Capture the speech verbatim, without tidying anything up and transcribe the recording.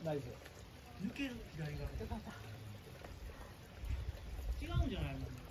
大丈夫。 抜ける左側。 よかった。 違うんじゃないの？